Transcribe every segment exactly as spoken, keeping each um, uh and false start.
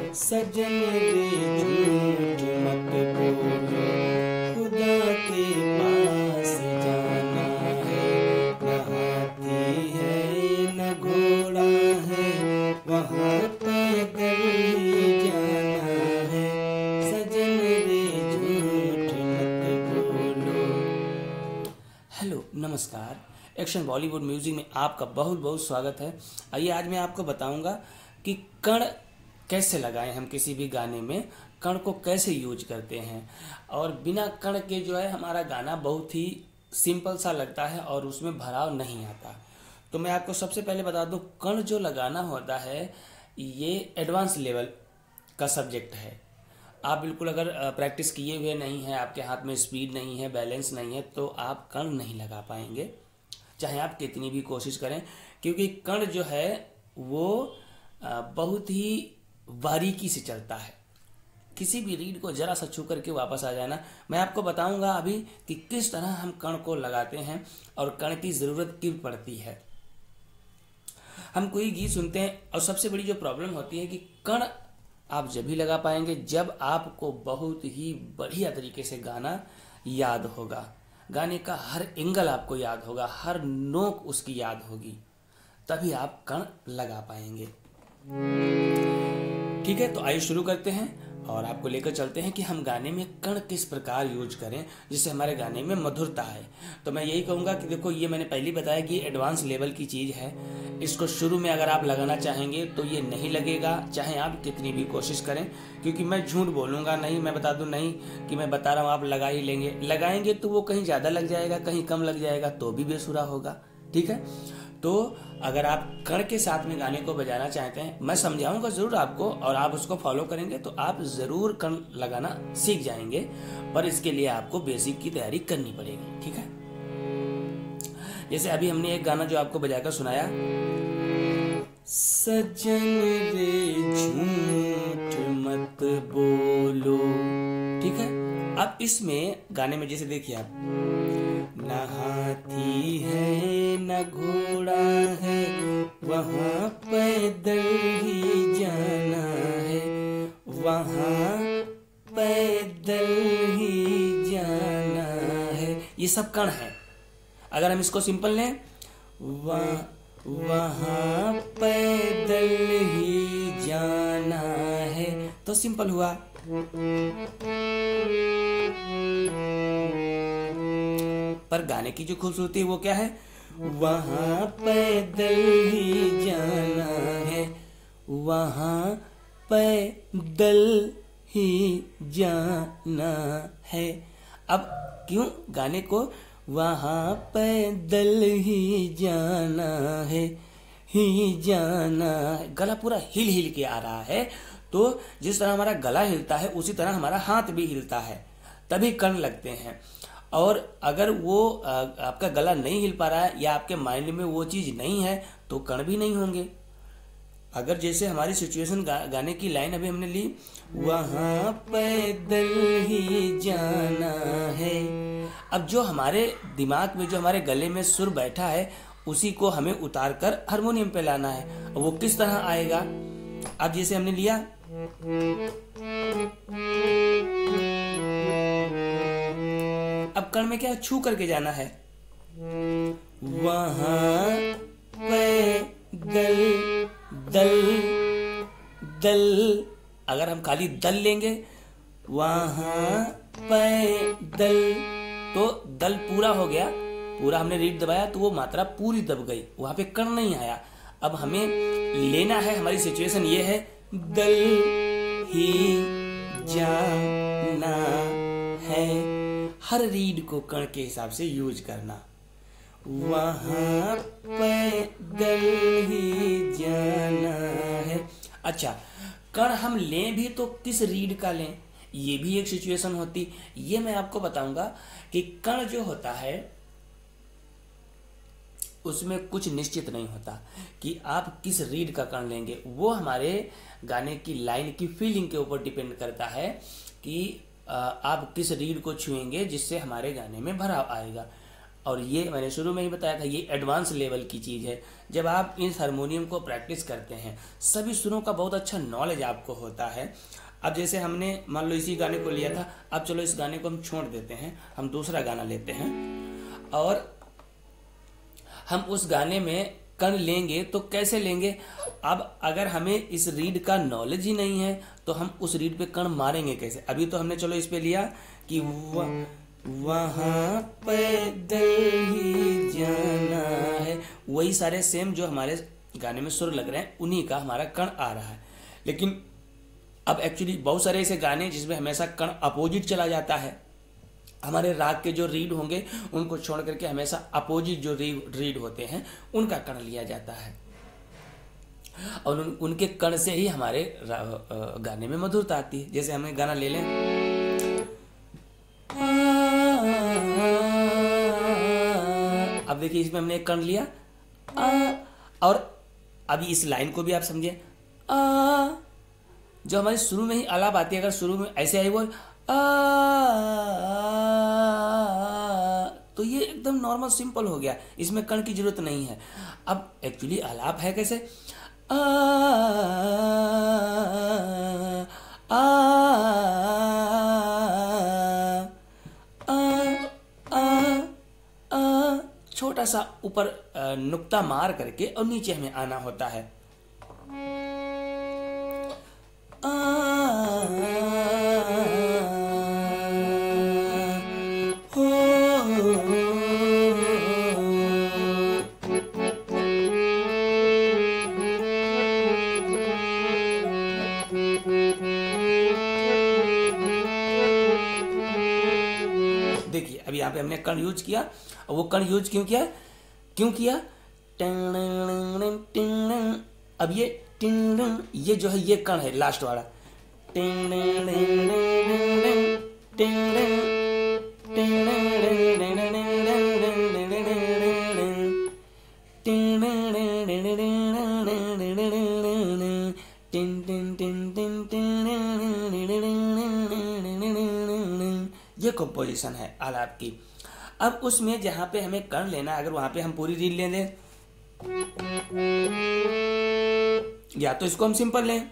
सजन रे झूठ मत बोलो, खुदा के पास जाना है। न हाथी है न घोड़ा है, वहाँ पैदल ही जाना है। सजन रे झूठ मत बोलो। हेलो नमस्कार, एक्शन बॉलीवुड म्यूजिक में आपका बहुत बहुत स्वागत है। आइए आज मैं आपको बताऊंगा कि कण कैसे लगाएं हम किसी भी गाने में, कण को कैसे यूज करते हैं। और बिना कण के जो है हमारा गाना बहुत ही सिंपल सा लगता है और उसमें भराव नहीं आता। तो मैं आपको सबसे पहले बता दूं, कण जो लगाना होता है ये एडवांस लेवल का सब्जेक्ट है। आप बिल्कुल अगर प्रैक्टिस किए हुए नहीं हैं, आपके हाथ में स्पीड नहीं है, बैलेंस नहीं है, तो आप कण नहीं लगा पाएंगे चाहे आप कितनी भी कोशिश करें, क्योंकि कण जो है वो बहुत ही बारीकी से चलता है। किसी भी रीड को जरा सा छू करके वापस आ जाना। मैं आपको बताऊंगा अभी कि किस तरह हम कण को लगाते हैं और कण की ज़रूरत क्यों पड़ती है। हम कोई गीत सुनते हैं और सबसे बड़ी जो प्रॉब्लम होती है कि कण आप जब भी लगा पाएंगे जब आपको बहुत ही बढ़िया तरीके से गाना याद होगा, गाने का हर एंगल आपको याद होगा, हर नोक उसकी याद होगी, तभी आप कण लगा पाएंगे। ठीक है, तो आइए शुरू करते हैं और आपको लेकर चलते हैं कि हम गाने में कण किस प्रकार यूज करें जिससे हमारे गाने में मधुरता है। तो मैं यही कहूँगा कि देखो, ये मैंने पहले बताया कि एडवांस लेवल की चीज़ है। इसको शुरू में अगर आप लगाना चाहेंगे तो ये नहीं लगेगा, चाहे आप कितनी भी कोशिश करें, क्योंकि मैं झूठ बोलूँगा नहीं। मैं बता दूँ नहीं कि मैं बता रहा हूँ आप लगा ही लेंगे। लगाएंगे तो वो कहीं ज़्यादा लग जाएगा, कहीं कम लग जाएगा, तो भी बेसुरा होगा। ठीक है, तो अगर आप कण के साथ में गाने को बजाना चाहते हैं, मैं समझाऊंगा ज़रूर आपको और आप उसको फॉलो करेंगे तो आप ज़रूर कण लगाना सीख जाएंगे, पर इसके लिए आपको बेसिक की तैयारी करनी पड़ेगी। ठीक है, जैसे अभी हमने एक गाना जो आपको बजाकर सुनाया, सजन रे झूठ मत बोलो। ठीक है, अब इसमें गाने में जैसे देखिए आप, न हाथी है न घोड़ा है, वहाँ पैदल ही जाना है। वहाँ पैदल ही जाना है, ये सब कण है। अगर हम इसको सिंपल लें, वहाँ वहाँ पैदल ही जाना है, तो सिंपल हुआ। पर गाने की जो खूबसूरती है वो क्या है, वहाँ पैदल ही जाना है, वहाँ पैदल ही जाना है। अब क्यों गाने को वहाँ पैदल ही जाना है, ही जाना है, गला पूरा हिल हिल के आ रहा है। तो जिस तरह हमारा गला हिलता है उसी तरह हमारा हाथ भी हिलता है, तभी कण लगते हैं। और अगर वो आपका गला नहीं हिल पा रहा है या आपके माइंड में वो चीज़ नहीं है तो कण भी नहीं होंगे। अगर जैसे हमारी सिचुएशन गा, गाने की लाइन अभी हमने ली, वहाँ पैदल ही जाना है। अब जो हमारे दिमाग में, जो हमारे गले में सुर बैठा है, उसी को हमें उतार कर हारमोनियम पे लाना है। वो किस तरह आएगा, अब जैसे हमने लिया, अब कण में क्या छू करके जाना है, वहाँ पैदल दल दल। अगर हम खाली दल लेंगे, वहाँ पैदल, तो दल पूरा हो गया, पूरा हमने रीड दबाया तो वो मात्रा पूरी दब गई, वहाँ पे कण नहीं आया। अब हमें लेना है, हमारी सिचुएशन ये है, दल ही जाना है। हर रीड को कण के हिसाब से यूज करना, वहाँ पैदल ही जाना है। अच्छा, कण हम लें भी तो किस रीड का लें, ये भी एक सिचुएशन होती। ये मैं आपको बताऊंगा कि कण जो होता है उसमें कुछ निश्चित नहीं होता कि आप किस रीड का कण लेंगे। वो हमारे गाने की लाइन की फीलिंग के ऊपर डिपेंड करता है कि आप किस रीड को छुएंगे जिससे हमारे गाने में भराव आएगा। और ये मैंने शुरू में ही बताया था, ये एडवांस लेवल की चीज़ है। जब आप इस हारमोनियम को प्रैक्टिस करते हैं, सभी सुरों का बहुत अच्छा नॉलेज आपको होता है। अब जैसे हमने मान लो इसी गाने को लिया था, अब चलो इस गाने को हम छोड़ देते हैं, हम दूसरा गाना लेते हैं और हम उस गाने में कण लेंगे तो कैसे लेंगे। अब अगर हमें इस रीड का नॉलेज ही नहीं है तो हम उस रीड पे कण मारेंगे कैसे। अभी तो हमने चलो इस पे लिया कि वहाँ पैदल ही जाना है, वही सारे सेम जो हमारे गाने में सुर लग रहे हैं उन्हीं का हमारा कण आ रहा है। लेकिन अब एक्चुअली बहुत सारे ऐसे गाने जिसमें हमेशा कण अपोजिट चला जाता है, हमारे राग के जो रीड होंगे उनको छोड़ करके हमेशा अपोजिट जो रीड रीड होते हैं उनका कण लिया जाता है और उन, उनके कण से ही हमारे गाने में मधुरता आती है। जैसे हमें गाना ले लें, अब देखिए इसमें हमने एक कण लिया आ, और अभी इस लाइन को भी आप समझे, आ जो हमारे शुरू में ही आलाप आती है, अगर शुरू में ऐसे आई वो आ, तो ये एकदम नॉर्मल सिंपल हो गया, इसमें कण की जरूरत नहीं है। अब एक्चुअली आलाप है कैसे, आ, आ, आ, आ, आ, छोटा सा ऊपर नुक्ता मार करके और नीचे हमें आना होता है। देखिए अभी यहाँ पे हमने कण यूज किया और वो कण यूज क्यों किया क्यों किया अब ये ये जो है ये कण है लास्ट वाला, ये कंपोजिशन है आलाप की। अब उसमें जहां पे हमें कण लेना, अगर वहां पे हम पूरी रीड ले लें या तो इसको हम सिंपल लें,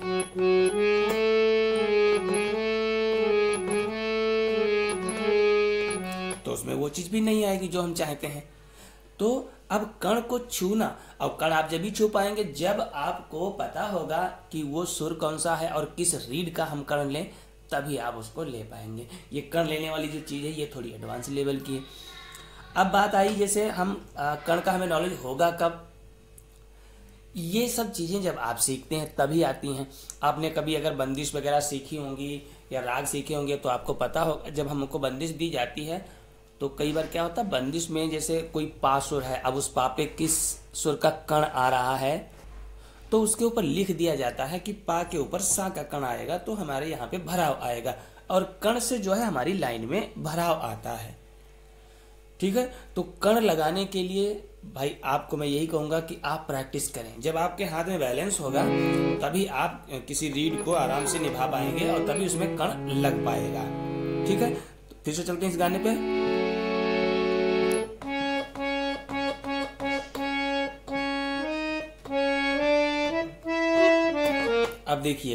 तो उसमें वो चीज भी नहीं आएगी जो हम चाहते हैं। तो अब कण को छूना, और कण आप जब भी छू पाएंगे जब आपको पता होगा कि वो सुर कौन सा है और किस रीड का हम कण लें, तभी आप उसको ले पाएंगे। ये कण लेने वाली जो चीज़ है ये थोड़ी एडवांस लेवल की है। अब बात आई जैसे हम कण का हमें नॉलेज होगा कब, ये सब चीज़ें जब आप सीखते हैं तभी आती हैं। आपने कभी अगर बंदिश वगैरह सीखी होंगी या राग सीखे होंगे तो आपको पता होगा जब हमको बंदिश दी जाती है तो कई बार क्या होता है, बंदिश में जैसे कोई पा सुर है, अब उस पा पे किस सुर का कण आ रहा है तो उसके ऊपर लिख दिया जाता है कि पा के ऊपर सा का कण आएगा तो हमारे यहाँ पे भराव आएगा, और कण से जो है हमारी लाइन में भराव आता है। ठीक है, तो कण लगाने के लिए भाई आपको मैं यही कहूंगा कि आप प्रैक्टिस करें। जब आपके हाथ में बैलेंस होगा तभी आप किसी रीड को आराम से निभा पाएंगे और तभी उसमें कण लग पाएगा। ठीक है, तो फिर से चलते हैं इस गाने पे। अब देखिए,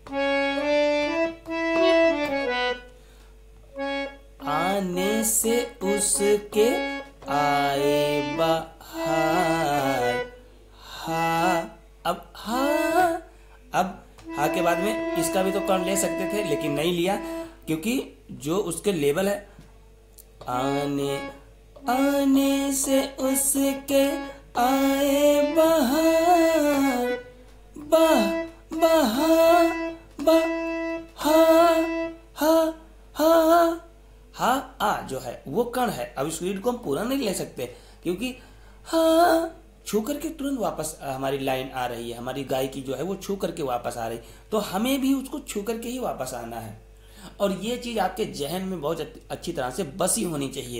आने से उसके आए बाहर, हा, अब हा, अब हा के बाद में इसका भी तो कण ले सकते थे लेकिन नहीं लिया, क्योंकि जो उसके लेवल है, आने आने से उसके आए बाहर, बाह बहा बा हा हा हा हा आ जो है वो कण है। अब इस रीड को हम पूरा नहीं ले सकते क्योंकि हा छू करके तुरंत वापस हमारी लाइन आ रही है, हमारी गायकी जो है वो छू करके वापस आ रही, तो हमें भी उसको छू करके ही वापस आना है। और ये चीज आपके जहन में बहुत अच्छी तरह से बसी होनी चाहिए,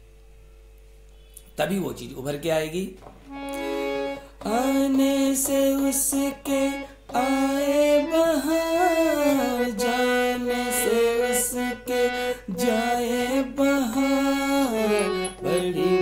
तभी वो चीज उभर के आएगी। आने से उसके आए बहार, जाने से उसके जाए बहार, बड़ी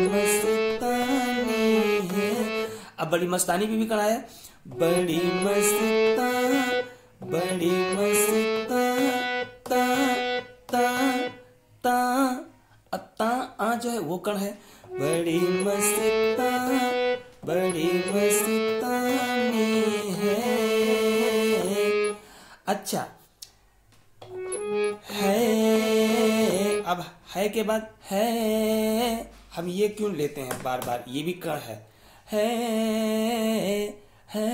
बड़ी मस्तानी पे भी कण आया, बड़ी मस्ता बड़ी मस्ता ता ता ता, ता आ जो है वो कण है, बड़ी मस्ता बड़ी मस्तानी है। अच्छा है, अब है के बाद है, हम ये क्यों लेते हैं बार बार, ये भी कण है, है है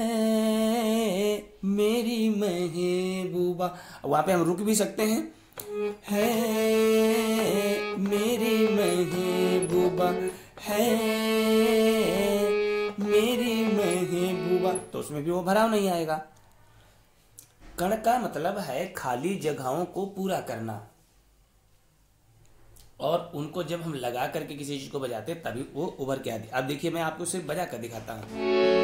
मेरी महबूबा, वहां पे हम रुक भी सकते हैं, है मेरी महबूबा है मेरी महबूबा, तो उसमें भी वो भराव नहीं आएगा। कण का मतलब है खाली जगहों को पूरा करना, और उनको जब हम लगा करके किसी चीज को बजाते हैं तभी वो उभर के आती है। अब देखिए मैं आपको सिर्फ बजा कर दिखाता हूं।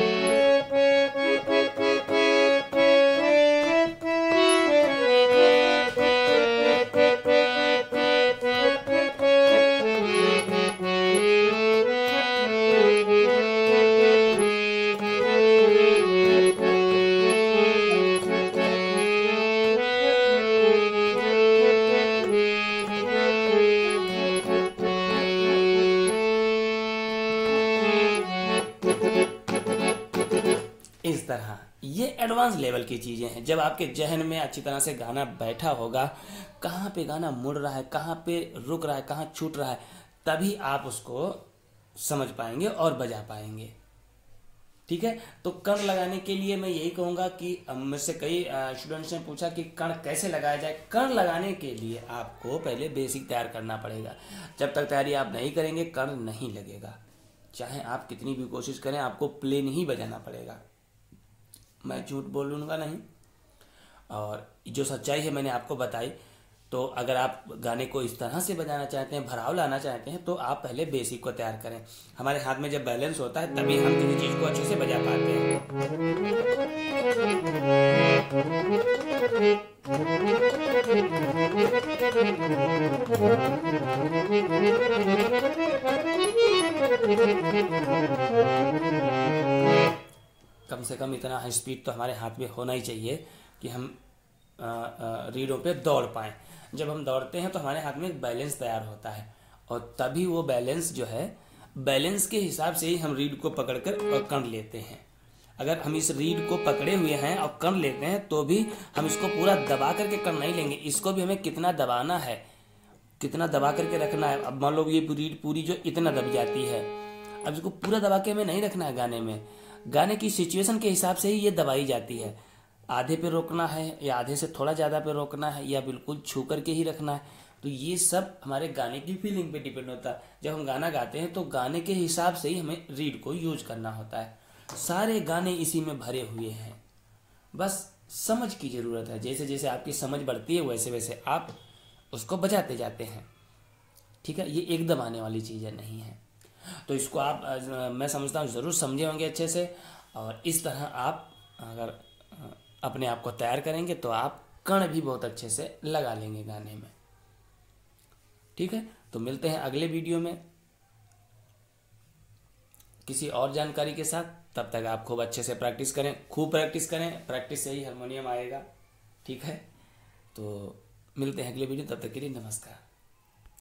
इस तरह ये एडवांस लेवल की चीज़ें हैं। जब आपके जहन में अच्छी तरह से गाना बैठा होगा, कहाँ पे गाना मुड़ रहा है, कहाँ पे रुक रहा है, कहाँ छूट रहा है, तभी आप उसको समझ पाएंगे और बजा पाएंगे। ठीक है, तो कण लगाने के लिए मैं यही कहूँगा कि मुझसे कई स्टूडेंट्स ने पूछा कि कण कैसे लगाया जाए। कण लगाने के लिए आपको पहले बेसिक तैयार करना पड़ेगा। जब तक तैयारी आप नहीं करेंगे कण नहीं लगेगा, चाहे आप कितनी भी कोशिश करें, आपको प्लेन ही बजाना पड़ेगा। मैं झूठ बोलूँगा नहीं, और जो सच्चाई है मैंने आपको बताई। तो अगर आप गाने को इस तरह से बजाना चाहते हैं, भराव लाना चाहते हैं, तो आप पहले बेसिक को तैयार करें। हमारे हाथ में जब बैलेंस होता है तभी हम किसी चीज़ को अच्छे से बजा पाते हैं। कम से कम इतना हाई स्पीड तो हमारे हाथ में होना ही चाहिए कि हम आ, आ, रीडों पे दौड़ पाएं। जब हम दौड़ते हैं तो हमारे हाथ में एक बैलेंस तैयार होता है, और तभी वो बैलेंस जो है, बैलेंस के हिसाब से ही हम रीड को पकड़कर और कण लेते हैं। अगर हम इस रीड को पकड़े हुए हैं और कण लेते हैं तो भी हम इसको पूरा दबा करके कण नहीं लेंगे। इसको भी हमें कितना दबाना है, कितना दबा करके रखना है। अब मान लो ये रीड पूरी जो इतना दब जाती है, अब इसको पूरा दबा के हमें नहीं रखना है। गाने में गाने की सिचुएशन के हिसाब से ही ये दबाई जाती है। आधे पे रोकना है या आधे से थोड़ा ज़्यादा पे रोकना है या बिल्कुल छू करके ही रखना है, तो ये सब हमारे गाने की फीलिंग पे डिपेंड होता है। जब हम गाना गाते हैं तो गाने के हिसाब से ही हमें रीड को यूज करना होता है। सारे गाने इसी में भरे हुए हैं, बस समझ की ज़रूरत है। जैसे जैसे आपकी समझ बढ़ती है वैसे वैसे आप उसको बजाते जाते हैं। ठीक है, ये एकदम आने वाली चीज़ें नहीं है। तो इसको आप, मैं समझता हूँ, ज़रूर समझे होंगे अच्छे से, और इस तरह आप अगर अपने आप को तैयार करेंगे तो आप कण भी बहुत अच्छे से लगा लेंगे गाने में। ठीक है, तो मिलते हैं अगले वीडियो में किसी और जानकारी के साथ। तब तक आप खूब अच्छे से प्रैक्टिस करें, खूब प्रैक्टिस करें, प्रैक्टिस से ही हारमोनियम आएगा। ठीक है, तो मिलते हैं अगले वीडियो, तब तक के लिए नमस्कार।